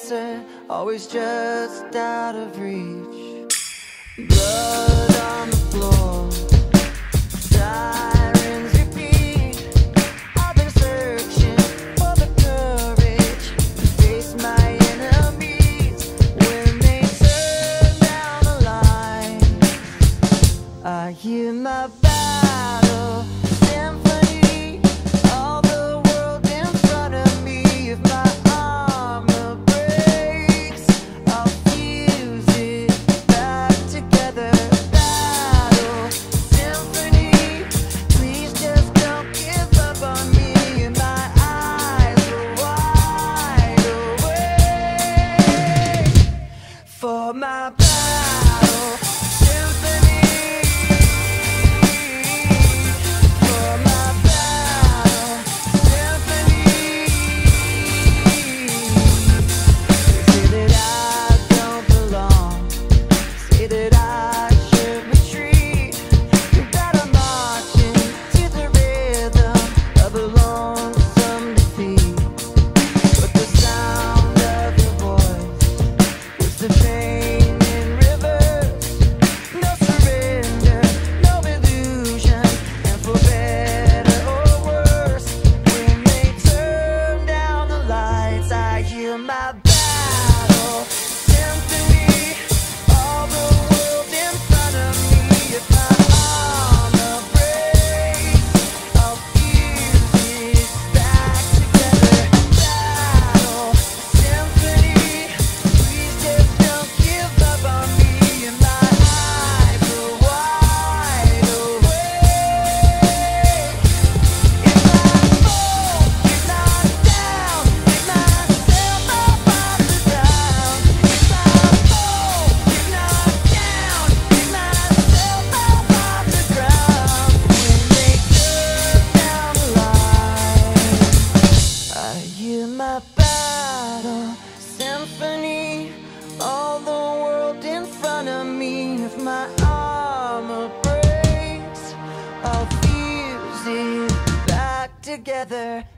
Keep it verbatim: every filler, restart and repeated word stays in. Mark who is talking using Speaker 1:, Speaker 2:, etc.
Speaker 1: answer, always just out of reach. Blood on the floor, sirens repeat. I've been searching for the courage to face my enemies. When they turn down the line, I hear my battle symphony. All the world in front of me. If my armor breaks, I'll fuse it back together. Battle symphony, please just don't give up on me. And my eyes are wide awake for my battle symphony. For my battle symphony. Say that I don't belong, say that I should retreat, that I'm marching to the rhythm of a lonesome defeat. But the sound of your voice puts the pain in reverse. No surrender, no illusion, and for better or worse, when they turn down the lights, I hear my battle symphony. All the world in front of me. If my armor breaks, I'll fuse it back together. Battle symphony, please just don't give up on me. And my eyes are wide awake. If I fall, get knocked down, get myself up off the ground. If I fall, get knocked down, get myself up off the ground. When they turn down the light, I hear my battle symphony. All the world in front of me. If my armor breaks, I'll fuse it back together.